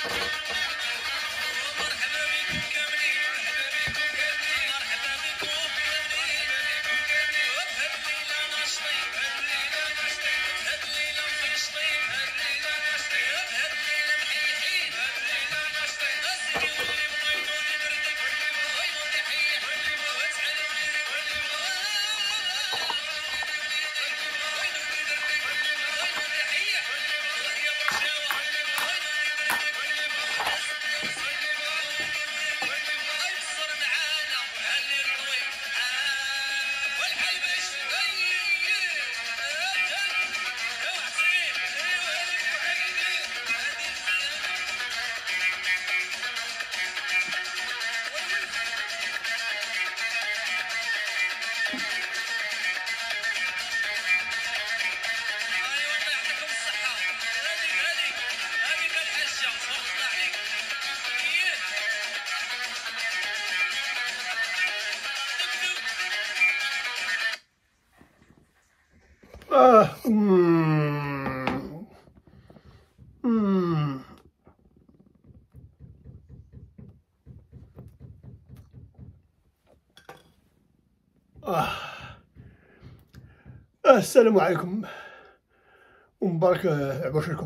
السلام عليكم ومبارك عباشركم.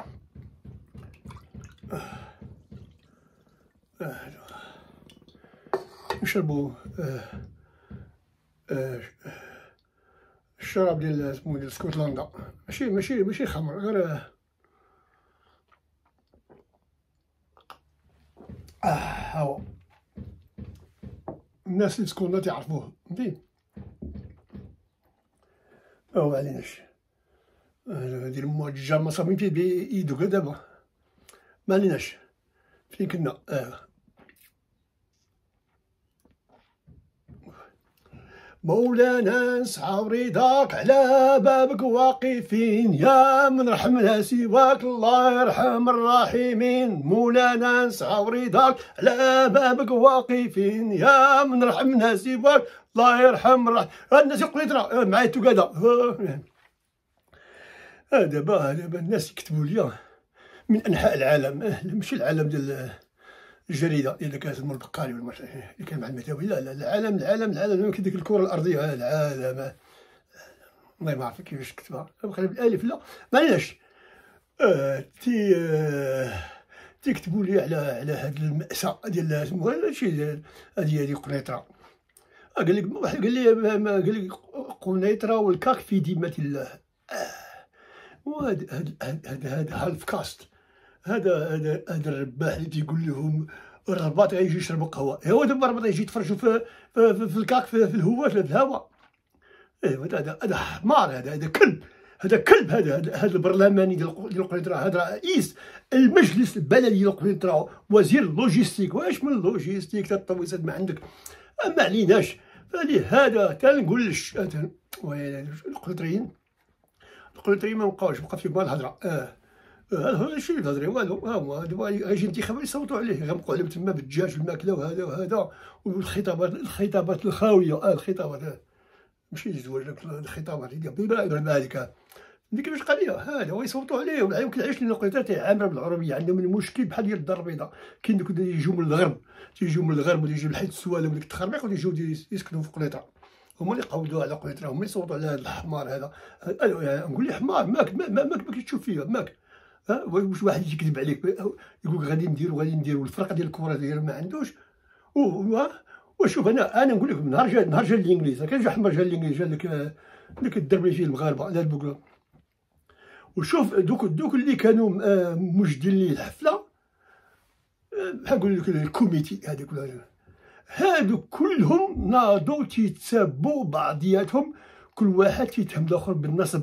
نشربوا الشراب ديال سمو ديال اسكتلندا، ماشي خمر، غير هاو الناس اللي سكننا تعرفوه فهمتي. ما عليناش ديال المعجة ما صابين فيه بيدو كاع دابا، ما عليناش فين كنا. مولانا نسعى رضاك على بابك واقفين، يا من رحمنا سواك الله يرحم الراحمين. مولانا نسعى رضاك على بابك واقفين، يا من رحمنا سواك الله يرحم الراحمين. هاد الناس يقولوا ترى معايا توكادا. دابا الناس يكتبوا لي من انحاء العالم، ماشي العالم ديال الجريده اللي كانت مول البقالي ولا اللي كان مع المتاوي، لا العالم يمكن ديك الكره الارضيه، العالم والله ما عرفت كيفاش كتبها بقى بالالف. لا معليش تيكتبوا لي على هاد المأساة ديال سموها شي هادي قنيطره. قال لك واحد قال لي قنيطره والكاك في ذمه الله. هذا هالف كاست، هذا الرباح اللي تيقول لهم الرباط غيجي يشربوا قهوه. هو دابا الرباط غيجي يتفرجوا في الكاك في الهواء في الهواء. ايوا هذا حمار، هذا كلب، هذا البرلماني ديال قنيطره، هذا رئيس المجلس البلدي ديال قنيطره، وزير اللوجيستيك. واش من اللوجيستيك تطويسات ما عندك، ما عليناش. فلهذا تنقول القنيطريين ما بقاوش، بقى فيهم الهضره. هذا شي اللي تهضري والو. ها هو دابا غيجي انتخابات يصوتوا عليه، غنبقوا عليهم تما بالدجاج والماكله وهذا والخطابات الخاويه. الخطابات ماشي زواج، الخطابات ديال هذيك كيفاش قال لي هذا هو يصوتوا عليه. ويمكن علاش لان قنيطره عامره بالعربيه، عندهم المشكل بحال ديال الدار البيضاء. كاين دوك اللي يجيو من الغرب، ويجي من حيت السواله وديك التخربيق ويجيو يسكنوا في قنيطره. هما اللي قودوا على قنيطره، هما اللي صوتوا على هذا الحمار هذا. نقول لي حمار ماك كتشوف فيا ماك. واش واحد يجي يكذب عليك يقول غادي نديرو الفرقه ديال الكره ديال ما عندوش. وشوف انا نقول لكم نهار جا الانجليز، كان جا حمار، جا الانجليز، جا ديك الدرب اللي فيه المغاربه على البوكرا. وشوف دوك اللي كانوا مجدين لي الحفله، بحال نقول لك الكوميتي هادو كلهم ناضوا تيتسابوا بعضياتهم، كل واحد تيتهم الاخر بالنصب.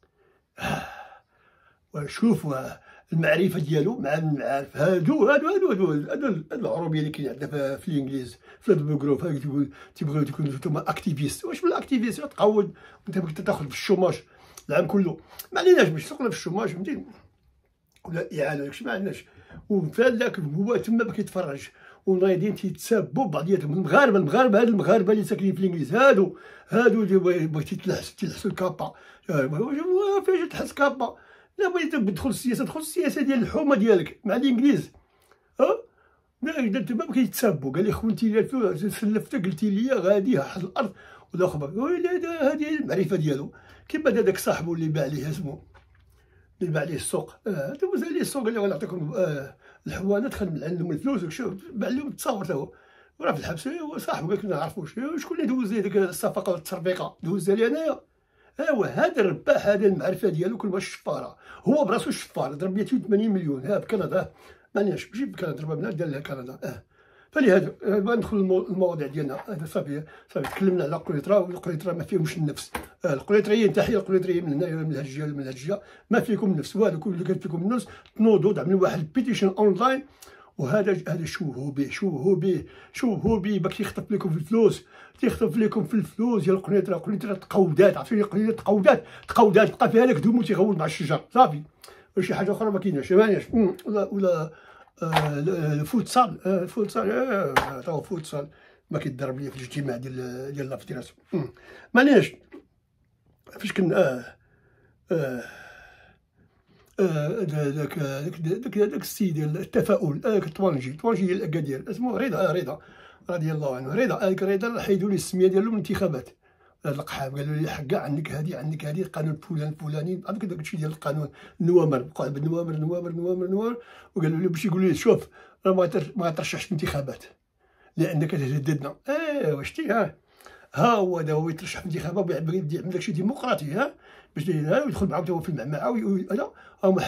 وشوف المعرفه ديالو مع المعارف. هادو العروبيه اللي كاين عندنا في الانجليز في هاد البروغروف، تيبغيو تكونوا نتوما اكتيفيست. واش من الاكتيفيست؟ تقود انت تاخذ في الشوماج العام كله. ما عليناش باش تسوقنا في الشوماج فهمتي، ولا اعانه داكشي ما عندناش. وفداك هو تما كيتفرج ونايضين تيتسابوا بعضياتهم. المغاربه هاد المغاربه اللي ساكنين في الانجليز، هادو اللي بغيتي تلحسوا الكابا. فاش تلحس كابا لا بغيتي تدخل السياسه، دخل السياسه ديال الحومه ديالك مع الانجليز. لا انت ما كيتسابوا. قال لي خوتي سلفتك قلتي لي غادي واحد الارض ولا خبر، هذه المعرفه ديالو. كيما داك صاحبو اللي باع ليه اسمو، اللي باع ليه السوق، دوز عليه السوق قال له غنعطيكم الحوانه، دخل من عندهم الفلوس وشوف باع لهم التصاور تا هو وراه في الحبس. صاحبو قال لك ما نعرفوش شكون اللي دوز ليه ديك الصفقه والترفيقه، دوزها لي انايا. هذا الرباح، هذا المعرفه ديالو كل ما الشفاره، هو براسو الشفار، ضرب 280 مليون بكندا. مانيش بجيب كندا ضربها بنا دار لها كندا. فلهذا ندخل المواضيع ديالنا. هذا صافي تكلمنا على قليطره، والقليطره ما فيهمش النفس. القليطريين، تحيه القليطريين من هنايا من الهجيه من الهجيه، ما فيكم النفس والو. كل اللي كان فيكم النفس تنوضوا عملوا واحد البيتيشن اونلاين. وهذا شوفوا به باك يخطف لكم في الفلوس، تيخطف لكم في الفلوس ديال القنيطره. قنيطره تقودات، عرفتي قنيطره تقودات بقى فيها لك دوم وتيغول مع الشجر صافي. شي حاجه اخرى ما كايناش. ولا الفوتسال. تا فوتسال ما كيضرب ليا في الاجتماع ديال لافيتيراسيون. مانيش فاش كنا داك السيد ديال التفاؤل، الطوانجي ديال اكادير اسمه رضا رضي الله عنه. رضا حيدوا ليه السميه ديالو من الانتخابات. القحام قالوا لي حكا عندك هذه القانون الفلاني، عندك داك الشيء ديال القانون النوامر، بقى بالنوامر. وقالوا لي باش يقول لي شوف راه ما غترشحش في الانتخابات لانك تهددنا. شتي ها هو هذا هو يترشح في الانتخابات ويبغي يعمل داكشي ديمقراطي باش يدخل معاهم تا هو في المعمعه. هما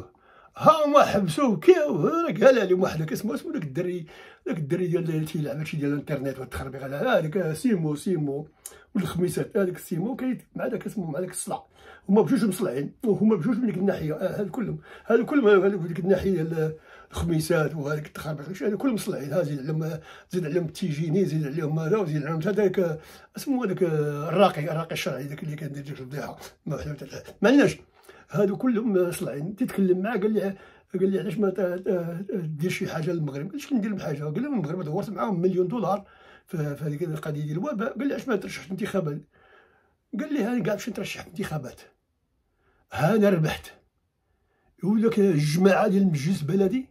حبسوه كي قال لهم واحد اسمه داك الدري ديال اللي تيلعب هادشي ديال الانترنت والتخربيق على هذاك سيمو والخميسات. هذاك السيمو كاين مع داك اسمه مع داك الصلع، هما بجوج مصلعين وهما بجوج من ديك الناحيه. هادو كلهم هادو ديك الناحيه ديال الخميسات وهذاك التخربيق هادو كلهم مصلعين. زيد عليهم التيجيني، زيد عليهم هذا، وزيد عليهم هذاك اسمه هذاك الراقي الشرعي، داك اللي كندير ديك الفضيحه ما عندناش. هادو كلهم مصلعين. تيتكلم معاه قال لي علاش ما دير شي حاجه للمغرب؟ قلت ندير لهم حاجه. قال لهم المغرب دورت معاهم $1,000,000 في هذيك القضيه ديال الوباء. قال لي علاش ما ترشحش في الانتخابات؟ قال لي هاني كاع باش نترشح في الانتخابات، انا ربحت. يقول لك الجماعه ديال المجلس البلدي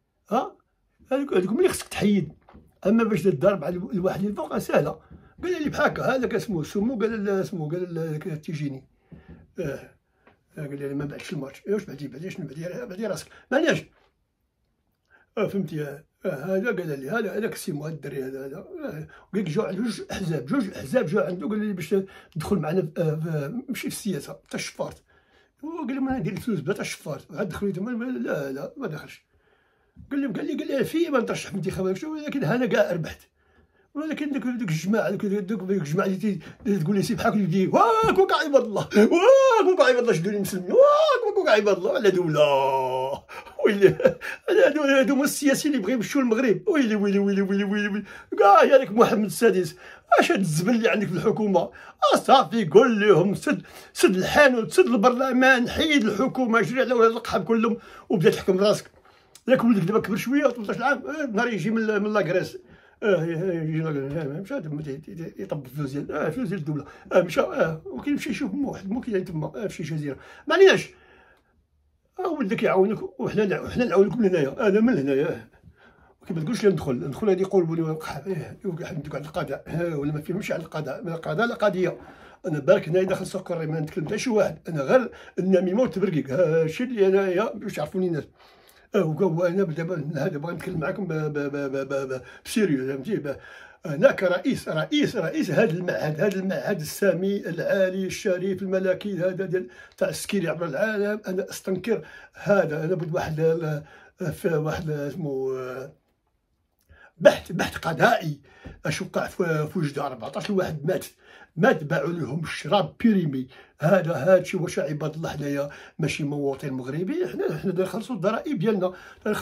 هذوك ملي خصك تحيد، اما باش تضرب على الواحد اللي فوق سهله. قال لي بحال هكا هذاك اسمه سمو، قال تيجيني قال لي ما بعتش الماتش. واش بعتي شنو بعتي راسك معناش فهمتي. هذا قال لي هذاك السيمو هذا الدري هذا قال لك جاو على جوج احزاب جاو عنده. قال لي باش تدخل معنا ماشي في السياسه حتى الشفارت. قال لي ما ندير الفلوس بلا حتى الشفارت عاد دخلوا تما. لا ما دخلش. قال لي في ما نترشح في الانتخابات، ولكن انا كاع ربحت. ولكن ديك الجماعه اللي تقول لي سي بحال يدي واك عباد الله، واك عباد الله شدوني مسلمين، واك عباد الله على دوله. ويلي هادو هما السياسيين اللي بغاو يمشيو للمغرب. ويلي كاع هذاك محمد السادس. اش هاد الزبل اللي عندك في الحكومه؟ صافي قول لهم سد الحانوت، سد البرلمان، حيد الحكومه، جري على ولاد القحام كلهم وبدا تحكم راسك. ياك ولدك دابا كبر شويه 18 عام، نهار يجي من لاكريس يجي مشى يطب فلوس ديال الدوله. مشى وكيمشي يشوف مو كاين تما في شي جزيره ما عليناش. ولدك يعاونك وحنا نعاونكم هنايا. انا من هنايا ما تقولش لي ندخل غادي يقولوا لي ندوك على القضاء ولا ما فيهمش على القضاء. من القضاء لا قضيه. انا بارك هنايا داخل سوق الري ما نتكلم حتى شي واحد، انا غير النميمه والتبرقيق. هادشي اللي انايا باش يعرفوني الناس. انا دابا هذا بغا نتكلم معاكم بسيريو فهمتي. انا كرئيس هذا المعهد السامي العالي الشريف الملكي هذا ديال تاع السكيري عبر العالم، انا استنكر هذا. انا بغيت واحد اسمه بحث قضائي اش وقع في وجده. 14 واحد مات باعوا لهم الشراب بيريمي. هادشي واش عباد الله حنايا ماشي مواطن مغربي؟ حنا نخلصوا الضرائب ديالنا،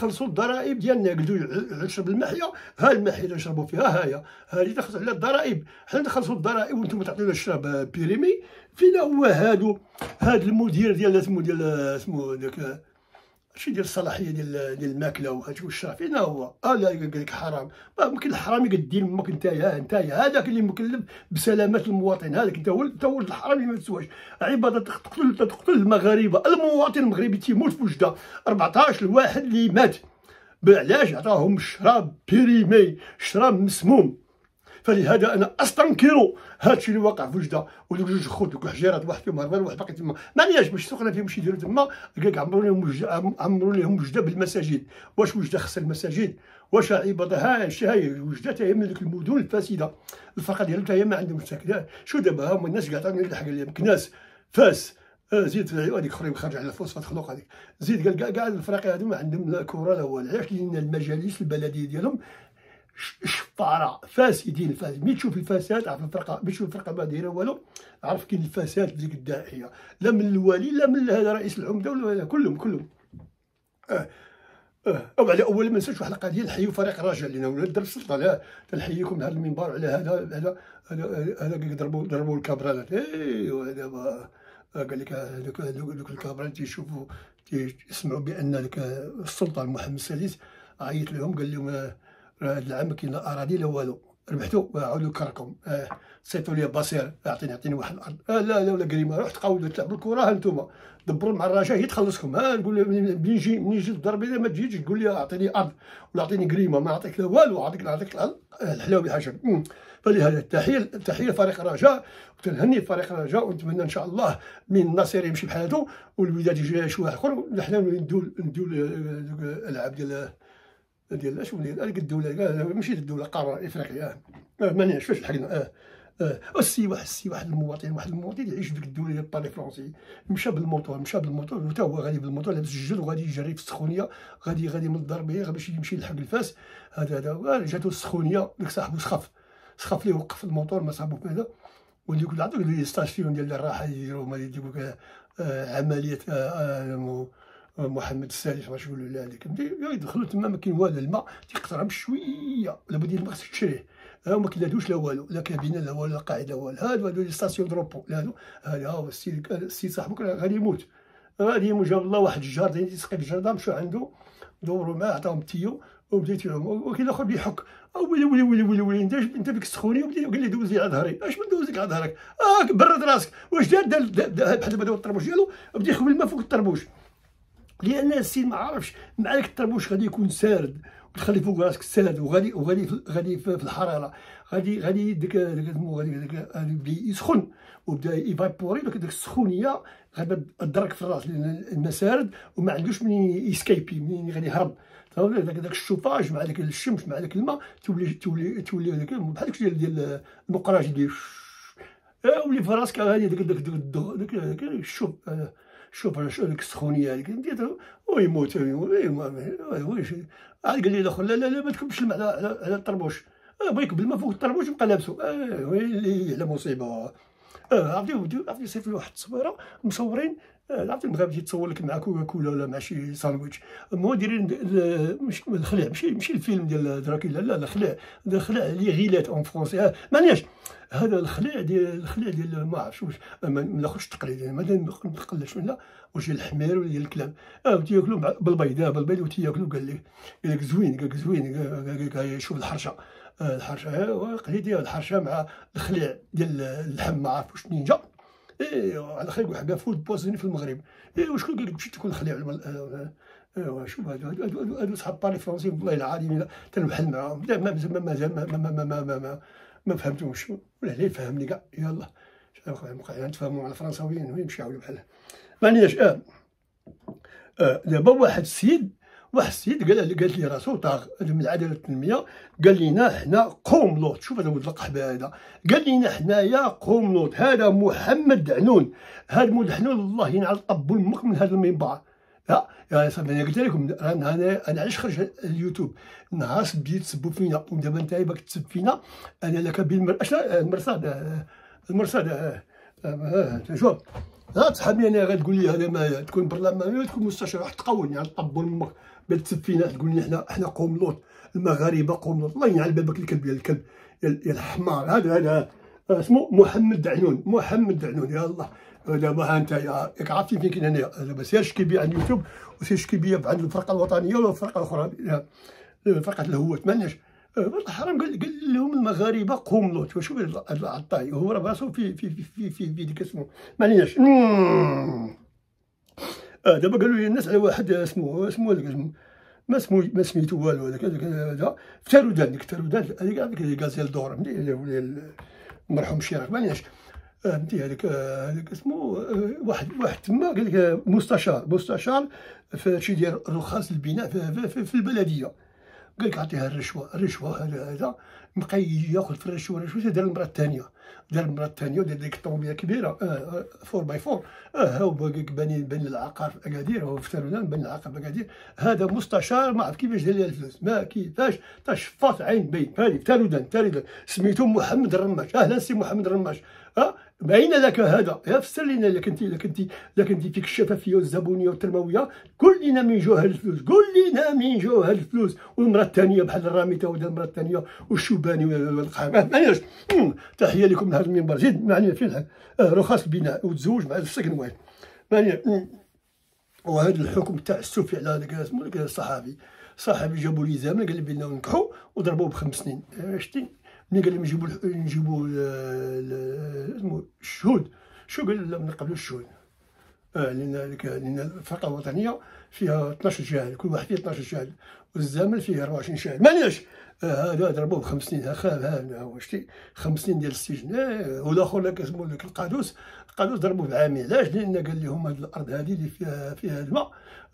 قلتوا نشرب المحيا، المحيا اللي نشربوا فيها هذه تخلص على الضرائب. حنا نخلصوا الضرائب وانتم تعطيونا الشراب بيريمي. فينا هو هذا المدير ديال اسمه داك ماشي ديال الصلاحيه ديال الماكله وهادشي والشراب. فين هو؟ لا قال لك حرام، ممكن الحرامي قدين امك نتايا هذاك اللي مكلف بسلامه المواطن، هذاك انت هو الحرامي ما تسواش. عباده تقتل المغاربه، المواطن المغربي تيموت في وجده. 14 الواحد اللي مات علاش؟ عطاهم شراب بيريمي، شراب مسموم. فلهذا انا استنكر هادشي اللي واقع في وجده. ودوك جوج خوت دوك الحجيرات، واحد فيهم هربان وواحد باقي تما، معناش باش سوقنا فيهم شي يديروا تما. قالك عمروا لهم وجده بالمساجد. واش وجده خصها المساجد؟ واش عباده؟ هاي وجده حتى هي من ديك المدن الفاسده، الفرقه ديالهم حتى هي ما عندهم ساكنه. شو دابا هما الناس كاع عطاني الحق عليهم كناس فاس. زيد هذيك اخرين خارج على فوسفات خلوق هذيك. زيد قال كاع الفرق هذو ما عندهم لا كره لا والو. علاش؟ لان المجالس البلديه ديالهم شفاره فاسدين. ملي تشوف الفساد عرف الفرقه، ملي تشوف الفرقه ما دايره والو عرف كاين الفساد في ديك الداعيه، لا من الوالي لا من هذا رئيس العمده ولا كلهم. وبعد اول ما نساش واحد القضيه، نحيوا فريق الرجاء لان ولاد درب السلطه. لا تنحييكم هذا المنبر على هذا ضربوا الكابرالات. ايوا دابا قال لك دوك الكابرال تيشوفوا تيسمعوا بان ديك السلطان محمد السادس عيط لهم قال لهم هذا العام ما كاين لا اراضي لا والو، ربحتوا عاودوا كركم. صيتوا لي بصير اعطيني واحد الارض. لا ولا كريمه، روح تقاودوا تلعبوا الكره. ها انتم دبروا مع الرجاء هي تخلصكم. نقول له منين يجي الضرب ما تجيش تقول لي اعطيني ارض ولا اعطيني كريمه، ما نعطيك لا والو، نعطيك الحلاوه بحجر. فلهذا التحيه لفريق الرجاء، وتنهني فريق الرجاء، ونتمنى ان شاء الله من النصير يمشي بحالته والوداد يجي شي واحد اخر، حنا نديو الالعاب ديال شنو ديال هذيك الدوله، ماشي الدوله قاره افريقيا. مانيش فاش لحقنا. واحد المواطن يعيش في ديك الدوله ديال باري فرونسي، مشى بالموطور وتا هو غادي بالموطور لابس الجد وغادي يجري في السخونيه، غادي من الدار به باش يمشي يلحق الفاس. هذا جاتو السخونيه، ديك صاحبو سخف ليه، وقف الموطور ما صابو هذا. وديك عطوك لي ستاسيون ديال الراحه يديروا هما يديروا عمليه محمد السادس واش يقولوا لا هذيك يدخلوا تما ما كاين والو، الماء تيقطرها بشويه، لابد الماء خصك تشريه. هما كيلادوش لا والو، لا كابينه لا والو، لا قاعده والو. هادو لي ستاسيون دروبو، هذا هو السي صاحبك غادي يموت جاب الله واحد الجار تيسقي الجرده، مشاو عنده دوروا معاه عطاهم التيو وبدا يتيهم. وكاين الاخر بيحك ويلي انت فيك السخونيه، وقال لي دوز لي على ظهري. اش من دوز لك على ظهرك؟ برد راسك. واش دار بحال دابا الطربوش ديالو بدا يخوي الماء فوق الطربوش، لان السيد ما عرفش مع داك الطربوش غادي يكون سارد، وتخلي فوق راسك سارد، وغادي في الحراره غادي داك بدا يسخن وبدا يفابوري. داك السخونيه غادي تضرك في الراس لان الماء سارد وما عندوش منين يسكيبي، منين غادي يهرب. داك الشوفاج مع داك الشمس مع داك الماء تولي هذاك بحال داكشي ديال المقراج ديال ولي في راسك غادي داك الشوف. شوف ديك السخونيه هذيك ديتو ويموت. واش عاد قال لي الاخر لا ما تكبش الماء على الطربوش، بغا يكب الماء فوق الطربوش وبقى لابسو. ويلي على مصيبه. عرفتي صيفط لي واحد التصويره مصورين، عرفتي المغرب تيتصور لك مع كوكولا ولا مع شي ساندويتش، هما دايرين الخلع، ماشي الفيلم ديال دراكولا، لا الخلع اللي غيلات اون فرونسي. معناش هذا الخلع ديال ما عرفتش واش ما ناخذش التقليد، يعني ما نقلش لا واش الحمير ولا ديال الكلاب. تياكلوا بالبيض وتياكلوا. قال لك زوين، قال لك شوف الحرشه قليتي الحرشه مع الخلع ديال اللحم ما عرف واش منين جا. على خير حكا فود بوزيني في المغرب. وشكون قال لك تمشي تاكل الخلع؟ شوف هادو صحاب باري فرونسي والله العظيم تنبحل معاهم. مازال ما فهمتوش، ولا لا يفهمني كاع. يلا نتفاهموا مع الفرنساويين ويمشي يعاودوا بحال معناش. دابا واحد السيد قالت لي راسو طاغ من العداله والتنميه، قال لنا حنا قوم لوط. شوف هذا ولد القحبه هذا، قال لنا حنايا قوم لوط. هذا محمد دعنون، هذا مدحنون الله ينعل طب امك من هذا المنبر. يا صاحبي انا قلت لكم انا علاش خرج اليوتيوب نهار بديت تسبوا فينا، ودابا انت باغي تسب فينا. انا لك المرصاد شوف تصحابني انا غتقول لي هذا ما تكون برلماني تكون مستشار، راح تقولني على طب امك باش تسب فينا، تقول لي حنا قوم لوط، المغاربه قوم لوط. الله ينعل بابك الكلب يا الحمار. هذا اسمه محمد دعنون. يا الله دابا ها انت ياك عرفتي فين كاين هنايا، دابا سير شكي بيا عند اليوتيوب وسير شكي بيا عند الفرقه الوطنيه ولا الفرقه الاخرى، فرقه الهوات مالناش. الحرام قال لهم المغاربه قوموا شوف هذا العطاي هو راه راسو في ديك اسمه معنياش. دابا قالوا لي الناس على واحد اسمه هذاك ما سميتو والو هذاك هذا في تارودان، ديك تارودان هذيك غازيل دور المرحوم الشيراك معنياش. فهمتي هذاك اسمه واحد تما قال لك مستشار في هادشي ديال رخص البناء في البلديه، قال لك عطيها الرشوه هذا بقى ياخذ في الرشوه دار المراه الثانيه ودار ديك الطوموبيله كبيره 4x4 هاو باني العقار في اكادير، هو في تارودان باني العقار في اكادير. هذا مستشار ما عرف كيفاش دار لها الفلوس، ما كيفاش تشفاط عين باين هذه في تارودان سميتو محمد الرماش. اهلا سي محمد الرماش، باين لك هذا يا فسر لنا الا كنتي فيك الشفافيه والزبونيه والترمويه، قول لنا من جو هاد الفلوس والمراه الثانيه بحال الراميته ودار المراه الثانيه والشوباني والقحام معناش. تحيه لكم من هذا المنبر. زيد معني فين رخص البناء وتزوج مع السكن واحد معني. وهذا الحكم تاع السفي على هذاك اسمه ذاك الصحابي جابوا لي زامن قال لي بينا نكحوا وضربوه ب5 سنين. شتي ملي قال لهم نجيبوا اسمه الشهود، شو قال لا ما نقبلوش الشهود لان الفرقه الوطنيه فيها 12 شاهد، كل واحد فيه 12 شاهد والزامل فيه 24 شاهد معناش. هذا ضربوه ب5 سنين ها شتي 5 سنين ديال السجن. والاخر لك اسمه ذاك القادوس ضربوه بعامين. علاش؟ لان قال لهم هذه الارض هذه اللي فيها الماء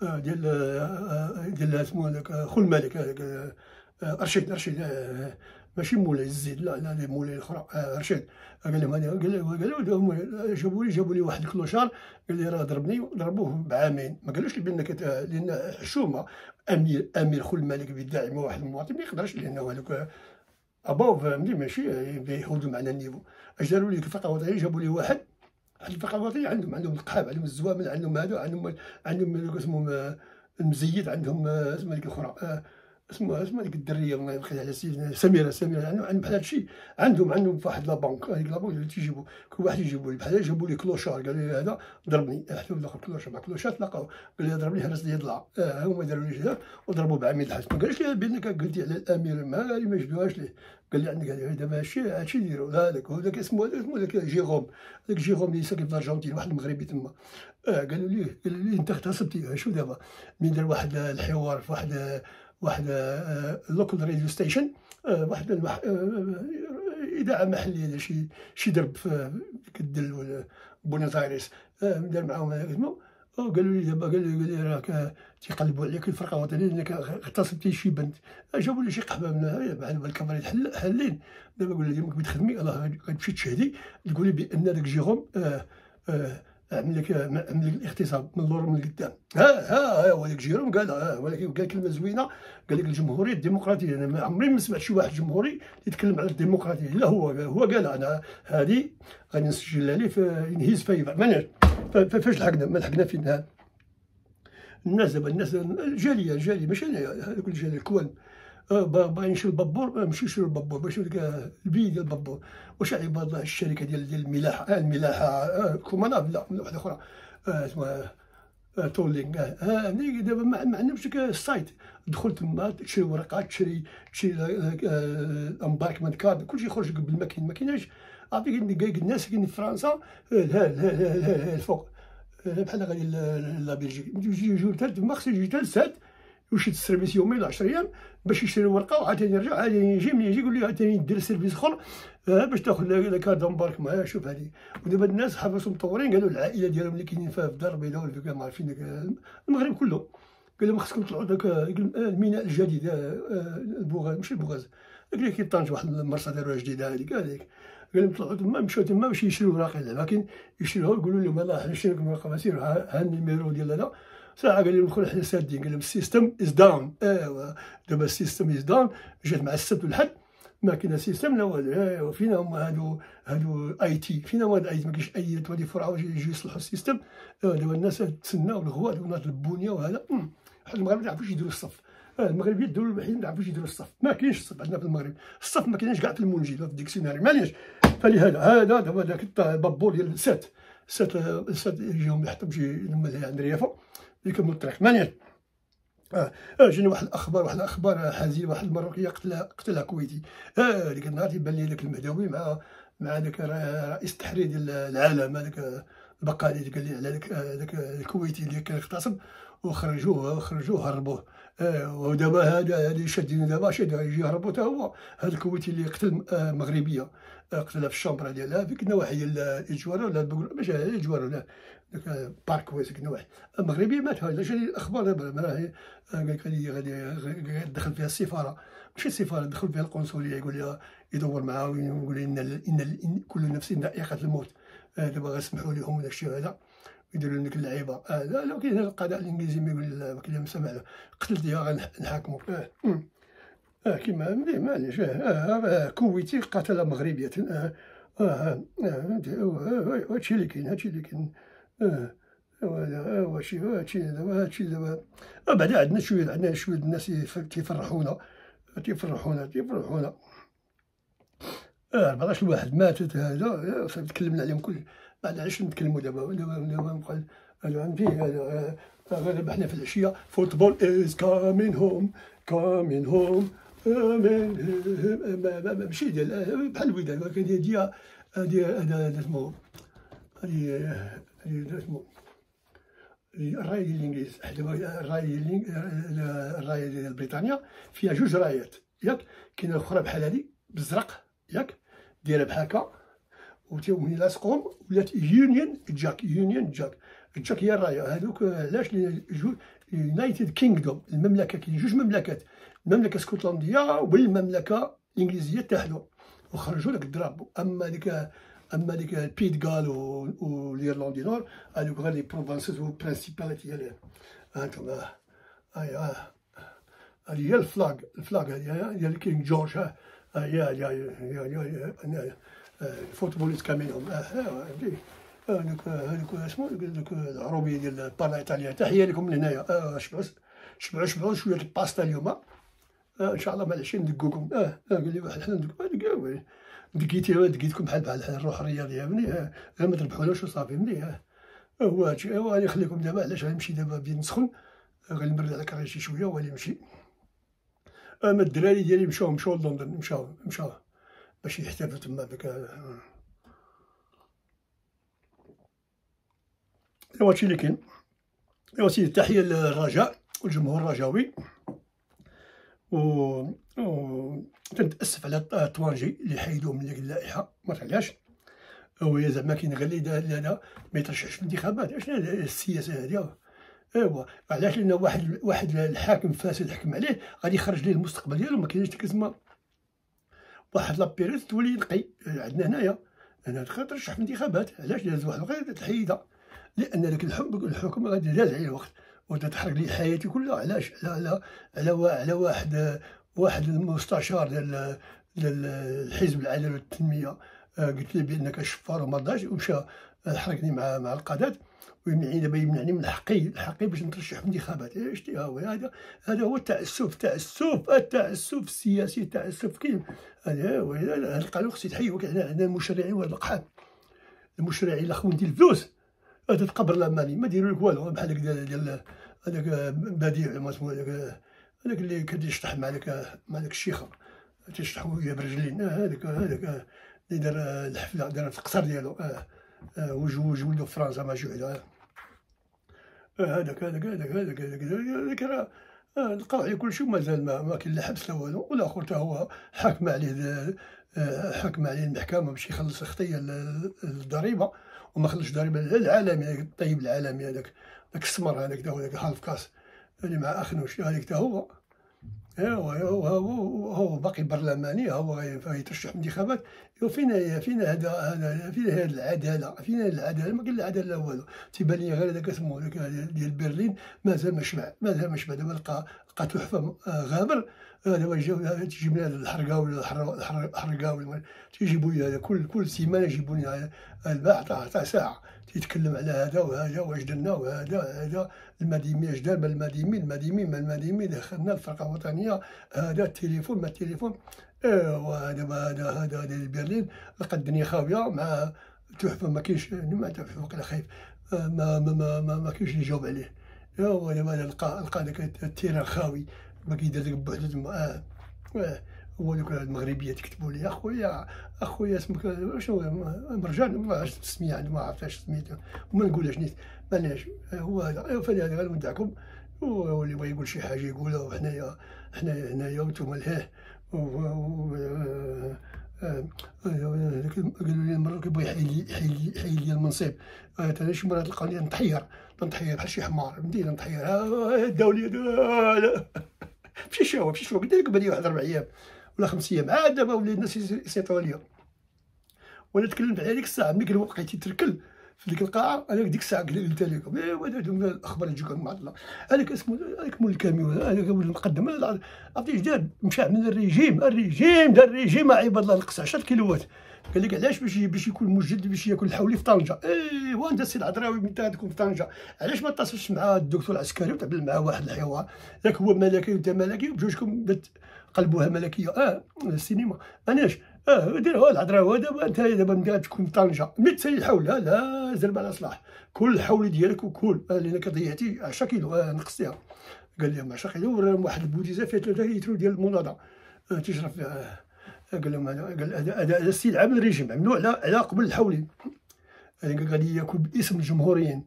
ديال اسمه ذاك خو الملك هذاك ارشيد ماشي مولاي الزيد، لا مولاي الاخرى رشيد. قال لهم جابوا لي واحد الكلوشار قال لي راه ضربوه بعامين. ما قالوش لي لان حشومه امير خو الملك بيدعي واحد المواطن ما يقدرش، لانه هذوك اباو فهمتي ماشي يهودوا معنا النيفو. اش داروا لي الفرقه الوطنيه جابوا لي واحد الفرقه الوطنيه عندهم القحاب، عندهم الزوامل، عندهم هادو، عندهم اسمهم المزيد، عندهم اسمها ديك الاخرى اسمها ديك الدريه الله يبقي على سميره عندهم بحال هادشي، عندهم في واحد لابونك. هذيك لابونك اللي تيجيبوا كل واحد يجيبوا لي بحال جابوا لي كلوشار قالوا لي هذا ضربني، حتى الاخر كلوشار مع كلوشات لقاو قال لي ضربني هرس لي ضلع. هما داروا لي هذا وضربوا بعميد الحبس. ما قالش لي بانك قلتي على الامير ما جبدوهاش ليه. قال لي عندك دابا هادشي نديرو هذاك هذاك اسمه ذاك جيروم اللي ساكن في الارجنتين، واحد المغربي تما. قالوا لي انت اغتصبتي. شو دابا ملي دار واحد الحوار في واحد لوكال راديو ستيشن، واحد اذاعه محليه شي درب في الدل ولا بونيس ايريس، دار معاهم هذاك اسمه. قالوا لي دابا قال لي راك تيقلبوا عليك الفرقه الوطنيه لانك اغتصبتي شي بنت. جابوا لي شي قحبه من الكاميرات حالين. دابا قول لي ممكن تخدمي الله غتمشي تشهدي تقولي بان داك جيروم عمل لك الاغتصاب من اللور من القدام. ها هو داك جيروم قال ولكن قال كلمه زوينه، قال لك الجمهوريه الديمقراطيه. انا ما عمري ما سمعت شي واحد جمهوري يتكلم على الديمقراطيه. لا هو قال انا هذه غادي نسجلها ليه في هيز فيفر معناش. فاش لحقنا ما لحقنا فين الناس دابا الجاليه ماشي هذوك الجاليه الكوان باغي يشري البابور ماشي يشري البابور باش ديك البي ديال البابور. واش عباد الله الشركه ديال الملاحه كوماناف لا واحده اخرى اسمها تولينغ. دابا ما عندهمش ديك السايت، تدخل تما تشري ورقات تشري امباركمنت كارد كلشي يخرج بالماكين. ما كايناش عرفتي كاين الناس كاين في فرنسا الفوق بحال غادي لا بلجيك يجيو تالت ما خصو يجي تالت ساعات وشي السيرفيس يومين ولا 10 ايام باش يشري ورقه وعاوتاني يرجع عاوتاني يجي من يجي يقول لي عاوتاني دير سيرفيس اخر باش تاخذ لا كارد امبارك معاه. شوف هذه. ودابا الناس حبسوا مطورين قالوا العائله ديالهم اللي كاينين فيها في الدار البيضاء ولا ما عارفين داك المغرب كله، قال لهم خصكم تطلعوا داك الميناء الجديد البوغاز ماشي البوغاز داك اللي كيطنج واحد المرسى داروها جديده هذيك قال لهم طلعوا تما مشاو تما باش يشريو وراقي، لكن يشريوها يقولوا لهم يلاه حنا شرينا لكم ورقه سيروا ها النيميرو ديال هذا. ساعه قال لهم دخلوا حنا سادين، قال لهم السيستم از داون. ايوا دابا السيستم از داون جات مع السبت والحد ما كاين سيستم لا والو. فينا هما هادو اي تي، فينا هما الاي تي ما كاينش اي 24 اور يجي يصلحوا السيستم. دابا الناس تسناو الغوات وناس البنيه وهذا. حنا المغرب ما يعرفوش يديروا الصف. المغربيين الدول الوحيدين ما يعرفوش يديروا الصف. ما كاينش الصف عندنا في المغرب، الصف ما كاينش كاع في المنجد في الديكسيوناري معليش. فلهذا هذا دابا داك البابور ديال سات سات يجيهم يحطوا شي لما عند ريافه يكملوا الطريق مانيا. جاني واحد الاخبار حزينه. واحد المروكيه قتلها كويتي. هذيك النهار يبان لي داك المهدوي مع داك رئيس التحرير ديال العالم، هذاك البقالي اللي قال لي على داك الكويتي اللي كان اغتصب وخرجوه هربوه. ودابا هذا شادين دابا يجي يهربوا حتى هو. هذا الكويتي اللي قتل مغربيه، قتلها في الشامبره ديالها في النواحي ديال الجواره، ولا ماشي الجواره، ولا داك باركويس ديك النواحي. المغربي مات. هذا جاني الاخبار دابا راهي غادي يدخل فيها السفاره، ماشي السفاره، دخل فيها القنصليه، يقول لها يدور معاه ويقول ان كل نفس ذائقه الموت. دابا غنسمحوا لهم داكشي هذا يديروا لنا ديك اللعيبه. لا لو كاين القضاء الانجليزي ما يقول لا، ما كاين ما سمع له، قتلت يا غنحاكموك. كيما معليش. كويتي قتل مغربيه. هادشي اللي كاين. هادشي دابا. بعدا عندنا شويه الناس تيفرحونا. 14 واحد ماتت. هذا تكلمنا عليهم كل. بعد علاش نتكلموا دابا نقول فهمتي. غير حنا في العشيه فوتبول از كامين هوم ماشي ديال بحال الوداد ديال هذا اسمو الرايه ديال الانجليز. الرايه ديال بريطانيا فيها جوج رايات ياك. كاينه الاخرى بحال هادي بالزرق ياك، دايره بحال هكا، وملي لاصقهم ولات يونيون جاك. الجاك هي الرايه. هذوك علاش يونايتد كينغدوم، المملكه. كاين جوج مملكات، المملكه الاسكتلنديه والمملكه الانجليزيه اتحدوا وخرجوا داك الدرابو. اما ديك البيت غال والإيرلندي نور، هذوك غير لي بروفانسز والبرانسيباليتي ديالهم. هانتوما هذه هي الفلاغ ديال كينغ جورج. هي الفوتبول كاملين. هذوك اسمو دوك العروبيه ديال البارلا ايطاليا. تحيه لكم من هنايا. شبعوا شويه الباستا اليوم. ان شاء الله مع العشيه ندقوكم. قال لي واحد حنا دقيتكم بحال الروح الرياضيه مني. غير ما تربحوناش وصافي مني. هو هادشي. غادي نخليكم دابا. علاش غنمشي دابا بديت نسخن، غنبرد على كراسي شويه وغادي نمشي. اما الدراري ديالي مشاو لندن، مشاو باش يحتفلوا تما داك. ايوا هادشي اللي كاين. ايوا سيدي، تحيه للرجاء والجمهور الرجاوي. تنتاسف على طوانجي اللي حيدوه من ديك اللائحه، ما علاش. وهي زعما كاين غير اللي هذا ما يترشحش في الانتخابات. اشنو السياسه هذه؟ ايوا علاش؟ لان واحد الحاكم فاسد حكم عليه غادي يخرج ليه المستقبل ديالو. ما كاينش ديك الزمان واحد لابيريت تولي نقي. عندنا هنايا ترشح في الانتخابات. علاش؟ داز واحد الوقت تحيدها، لان داك الحكم غادي داز عليه الوقت وتتحرق لي حياتي كلها. علاش؟ على واحد المستشار ديال الحزب العدل والتنميه. قلت لي بانك شفار وما رضاش، ومشى حرقني مع القضاة ويمنعني من حقي باش نترشح في الانتخابات. شتي هذا هو التعسف السياسي. التعسف كاين. هذا القانون خصو يتحيد. عندنا المشرعين وهاد القحام. المشرعين الا خونتي الفلوس تتقبر الاماني، ما ديروا لك والو. بحال ديال هذاك بديع ما اسمو هذاك اللي كيشطح مع داك الشيخه، تيشطحوا وياه برجلين. هذاك اللي دار الحفله، دار في القصر ديالو. وجوج ولدو في فرنسا ما جوع. هذاك راه لقاو عليه كلشي ومازال ما كاين لا حبس لا والو. والاخر حتى هو حاكم عليه المحكمه باش يخلص خطيه الضريبه، وما خلصش ضريبه العالمي. هذاك الطيب العالمي، هذاك السمر، هذاك هالف كاس اللي مع اخنوش، هذاك حتى هو. هو باقي برلماني، هو يترشح في الانتخابات. فين هاد العداله؟ ما كاين لا عداله لا والو. تيبان لي غير هذاك اسمو ديال برلين مازال ما شبع. دابا لقى تحفه غامر. دابا تيجيب لنا الحرقاوي تيجيبوا لي هذا كل سيمانه يجيبوا لنا الباحث تاع ساعه تيتكلم على هذا وهذا واش درنا وهذا المديمي اش دار. المديمي دخلنا الفرقه الوطنيه. هذا التليفون ما التليفون. دابا هذا برلين لقى الدنيا خاويه تحفه ما كاينش ما تحفه وقيلا خايف. ما كاينش اللي يجاوب عليه. ايوا دابا لقى داك التيران خاوي ما كيدير ديك بوحدو تما. هو دوك المغربيات كتبوا لي اخويا اسمك شنو مرجان ما عرفتش التسميه عنده ما عرفتش سميتو وما نقولهاش نيت معليش. هو هذا فلهذا غنودعكم واللي اللي بغى يقول شي حاجه يقولها وحنايا هنايا وانتم لهيه. قالوا لي المره كيبغي يحيد لي المنصب. انا شي مره تلقاني نطير بحال شي حمار فهمتي نطير. داو لي مشي شهوه قلت لك بلي واحد 4 ايام ولا 5 ايام عاد دابا ولاو الناس يسيطوا عليا. وانا تكلمت على ديك الساعه ملي كان وقيتي تركل في ديك القاعه. انا ديك الساعه قلت لكم ايوا هذوك الاخبار يجيكم مع الله. هذاك اسمه هذاك مول الكاميون هذاك هو المقدم عرفتي اش دار مشى عمل الريجيم دار الريجيم عباد الله نقص 10 كيلوات. قال لك علاش باش يكون مجد باش ياكل الحولي في طنجه. ايوا انت السي العذراوي من تكون في طنجه علاش ما اتصلش مع الدكتور العسكري وتعمل معاه واحد الحوار. ياك هو ملكي وانت ملكي وبجوجكم قلبوها ملكيه. السينما ماناش دير العذراوي دابا انت دابا تكون في طنجه ملي تسالي الحول لا زرب على صلاح كل الحول ديالك وكل لانك ضيعتي 10 كيلو نقصتيها. قال لهم 10 كيلو وراهم واحد البوتيزه فيها 3 لتر ديال المناضه تشرب فيها. قال لهم هذا السيد عامل ريجيم عملوه على قبل الحولي. قال ياكل باسم الجمهوريين.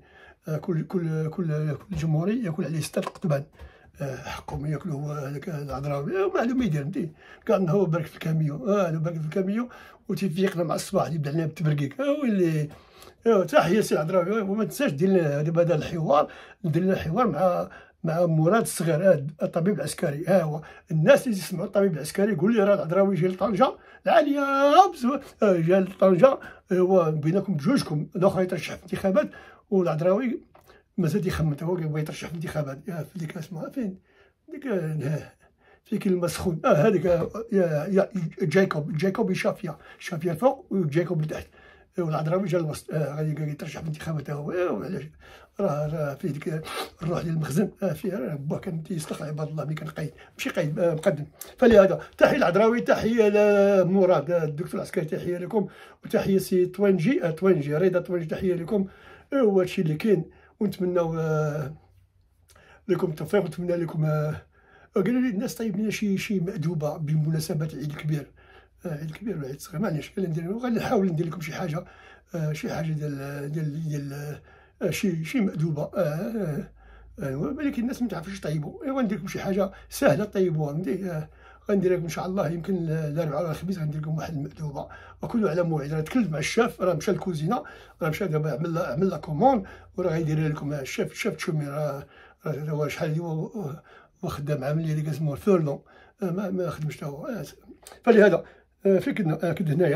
كل جمهوري ياكل عليه 6 قطبان. حقهم ياكلوا هو هذاك العذراوي معلوم ما يدير فهمتي. كان هو بارك في الكاميو بارك في الكاميو وتيفيقنا مع الصباح اللي بدا لنا بالتبرقيق ويلي. تحيه السي العذراوي وما تنساش دير لنا دابا هذا الحوار ندير لنا حوار مع مراد الصغير الطبيب العسكري. هو الناس اللي يسمعوا الطبيب العسكري يقول لي راه العذراوي جا لطنجه العاليه جا لطنجه. هو بينكم بجوجكم الاخر يترشح في الانتخابات والعذراوي مازال يخمم هو بغى يترشح في الانتخابات. في ديك اسمها فين ديك في كلمه سخون هذيك جايكوب شافيا فوق وجايكوب لتحت. والعذراوي جا الوسط غادي يترشح في الانتخابات هو. وعلاش راه فيه ديك الروح ديال المخزن فيه با كان تيصلح عباد الله ملي كان قايد ماشي قايد مقدم. فلهذا تحيه العذراوي تحيه لمراد الدكتور العسكري تحيه لكم وتحيه سي طوينجي رضا طوينجي تحيه لكم. هو هادشي اللي كاين ونتمناو لكم التوفيق ونتمنى لكم. قالوا لي الناس طيب لنا شي مأدوبه بمناسبه العيد الكبير. العيد الكبير ولا العيد الصغير معليش غنحاول ندير لكم شي حاجه ديال شي مأدوبه. ولكن الناس ما تعرفش يطيبوا. ايوا ندير لكم شي حاجه سهله طيبوها فهمتي. غندير لكم ان شاء الله يمكن الاربعاء ولا الخميس غندير لكم واحد المأدوبه وكلوا على موعد. راه تكلمت مع الشاف راه مشى للكوزينه راه مشى دابا عمل لا كوموند وراه غيدير لكم الشاف تشومي راه هو شحال وخدام عامل لي اسمه فورلون ما خدمش حتى هو. فلهذا فين كنا هنايا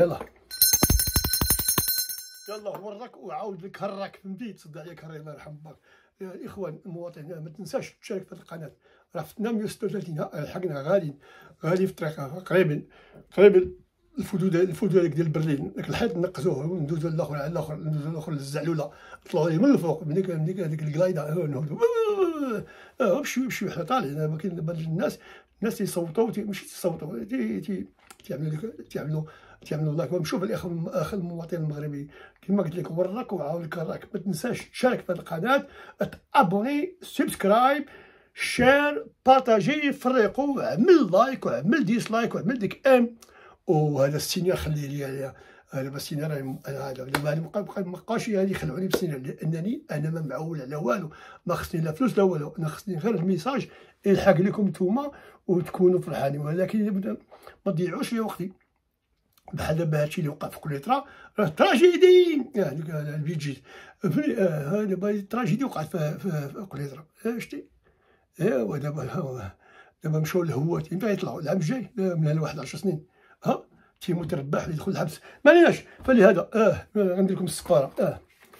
يلا ورك وعاود لك هرك فهمتي تصدع عليك هري الله يرحم باك. يا اخوان المواطنين ما تنساش تشارك في هذه القناه راه فتنا 136 لحقنا غالي في الطريق قريبا الفدود هذيك ديال برلين داك الحيط نقزوه وندوزو للاخر على الاخر ندوزو للاخر للزعلوله طلعوا لي من الفوق من هذيك الكلايده نهضوا بشوي حنا طالعين. دابا كاين دابا الناس يصوتوا ماشي تصوتوا تعملوا الله اكبر. نشوف الاخ المواطن المغربي كما قلت لك ورك وعاود لك راك ما تنساش تشارك في هذه القناه تابوني سبسكرايب شير بارطاجي فريقوا عمل لايك وعمل ديسلايك وعمل ديك وهذا السينيال خلي لي عليها. دابا السينيال هذا دابا ما بقاوش يخلعوني بالسينيال لانني انا ما معول على والو ما خصني لا فلوس لا والو. انا خصني غير الميساج يلحق لكم نتوما وتكونوا فرحانين. ولكن ما تضيعوش لي وقتي بحال دابا هادشي اللي وقع في كليطرا راه تراجيدي يعني البيجي دابا تراجيدي وقعت في كليطرا شتي. ايوا دابا مشاو للهوات امتى يطلعوا العام الجاي من 11 سنين تيموت الرباح اللي يدخل الحبس ما ليناش. فلهذا غندير لكم السقاره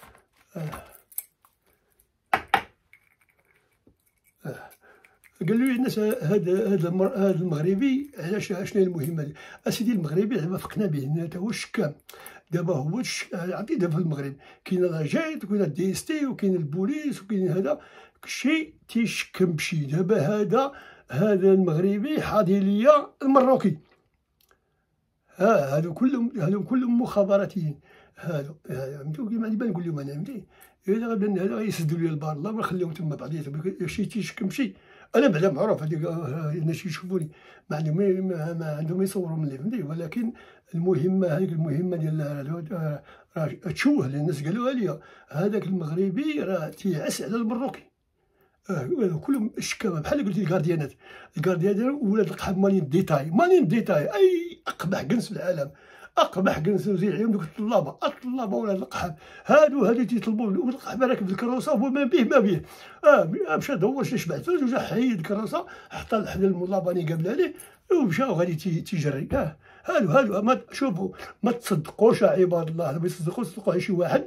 قالوا لي الناس هذا المغربي علاش شنو هي المهمه ديالو. اسيدي المغربي زعما فقنا به هو الشكام. دابا هو عرفتي دابا في المغرب كاين لاجيت وكاين الدي اس تي وكاين البوليس وكاين هذا كلشي تيشكم بشي. دابا هذا المغربي حاضي ليا المروكي هادو كلهم مخابراتيين. هادو فهمتو كيما غادي نقول لهم انا فهمتي. الا هذا غيسدوا لي البار الله ونخليهم تما بعضياتهم شي تيشكم شي. انا بعدا معروف هذيك الناس يشوفوني ما عندهم يصوروا مني فهمتي. ولكن المهمه هذيك المهمه ديال راه تشوه للناس قالوها لي هذاك المغربي راه تيعس على المروكي. كلهم الشكامه بحال قلتي الكارديانات ولاد القحاب مالين ديتاي اي اقبح جنس في العالم، اقبح جنس. وزيد عليهم دوك الطلابه ولاد القحاب هادي تيطلبوا ولاد القحاب راكب في الكروسه وهو ما به مشى دور شي شبع ثلج وجا حيد الكروسه حطها لحدا الملاباني قابل عليه ومشى وغادي تيجري. هادو شوفوا ما تصدقوش يا عباد الله. ما تصدقوا على شي واحد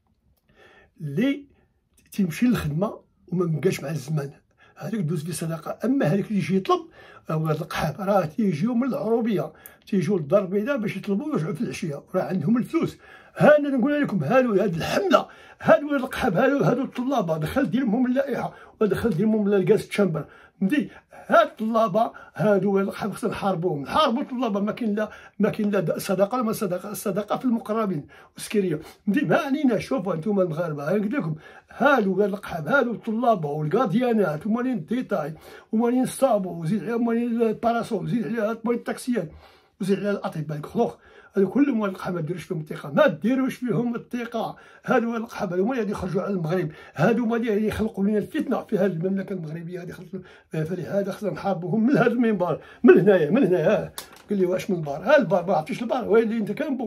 اللي تيمشي للخدمه وما مبقاش مع الزمان، هذاك دوز فيه صدقه. اما هذاك اللي يجي يطلب ولاد القحاب راه تيجيو من العروبيه، تيجيو للدار البيضاء باش يطلبوا ويرجعوا في العشيه وراه عندهم الفلوس. انا نقول لكم هادو هاد الحمله هادو ولاد القحاب هادو الطلابه دخل ديالهم اللائحه ودخل ديالهم للكاس تشامبر فهمتي. هاد الطلابه هادو ولاد القحاب خصنا نحاربوهم الطلابه. ما كاين لا صدقه ولا ما صدقه. الصدقه في المقربين والسكريه فهمتي. ما علينا. شوفوا انتم المغاربه انا قلت لكم هادو ولاد القحاب هادو الطلابه والكارديانات ومالين ديتاي ومالين الصابو وزيد عليهم مالين الباراسول وزيد عليها مالين التاكسيات وزيد عليها الاطباء الخلوق. هادو كلهم ولاد القحاب ما ديروش فيهم الثقه، ما ديروش فيهم الثقه. هادو ولاد القحاب هادو هما اللي يخرجوا على المغرب، هادو هما اللي يخلقوا لنا الفتنه في هذه المملكه المغربيه هذه. فلهذا خصنا نحاربوهم من هذا المنبر من هنايا. قال لي واش من البار؟ البار ما عرفتيش البار ويلي انت كامبو.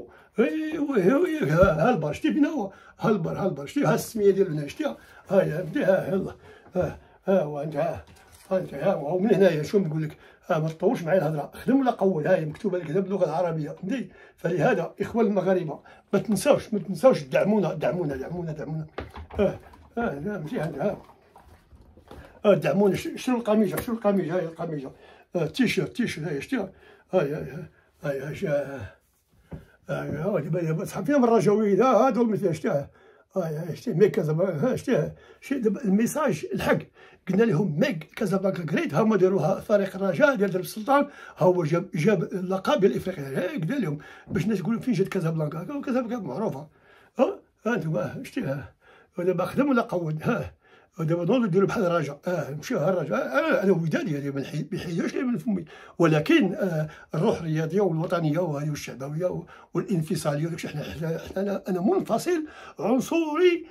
ها البار شتي فين هو؟ ها البار شتي ها السميه ديالو هنا شتيها فهمتي. يلا هو انت هو من هنايا. شنو نقول لك ما تطولش معايا الهضره. خدم ولا قول هاي مكتوبه لك هنا باللغه العربيه فهمتي. فلهذا اخوان المغاربه ما تنساوش دعمونا. فهمتي دعمونا. شنو القميجه هاي القميجه تيشيرت هاي شتيها هاي فيها من الرجويين هادو المثل شتيها شتي ميك كازابلانكا شتيها دابا الميساج الحق قلنا لهم ميك كازابلانكا جريت. هما داروها فريق الرجاء ديال درب السلطان. هو جاب اللقب ديال افريقيا. قلنا لهم باش الناس يقولوا فين جات كازابلانكا. كازابلانكا معروفه. انتم شتيها دابا خدم ولا قود. دابا نوضو نديرو بحال الرجاء. مشيو ها الرجاء انا ودادي هذه ما يحيدوش لي من فمي. ولكن الروح الرياضيه والوطنيه وهذه والشعبويه والانفصاليه وداكشي. انا منفصل عنصري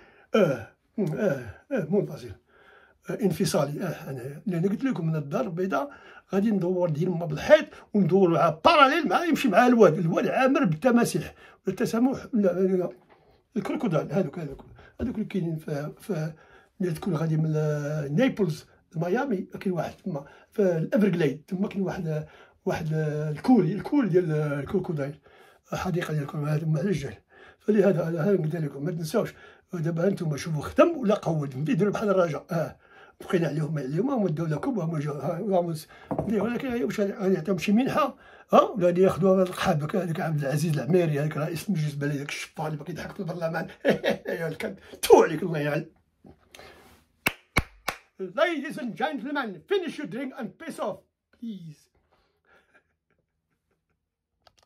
منفصل انفصالي. انا لان قلت لكم من الدار البيضاء غادي ندور ديال ما بالحيط وندور مع باراليل مع يمشي مع الواد عامر بالتماسيح والتسامح. لا الكروكوديل هذوك اللي كاينين في ملي تكون غادي من نابلز لميامي. كاين واحد تما في الافرغليد تما كاين واحد الكول ديال الكروكوديل حديقه ديال هذوما على الجهل. فلهذا انا قلت لكم ما تنساوش. دابا انتم شوفوا خدم ولا قود فهمتي. ديروا بحال الرجاء. بقينا عليهم هما الدوله كبرى هما ولكن واش غادي يعطيهم شي منحه ولا غادي ياخذوا هذا القحاب هذاك عبد العزيز العميري هذاك رئيس مجلس البلديه داك الشفار اللي باقي يضحك في البرلمان. يا الكلب تو عليك الله يعلم. Ladies and gentlemen, finish your drink and piss off, please.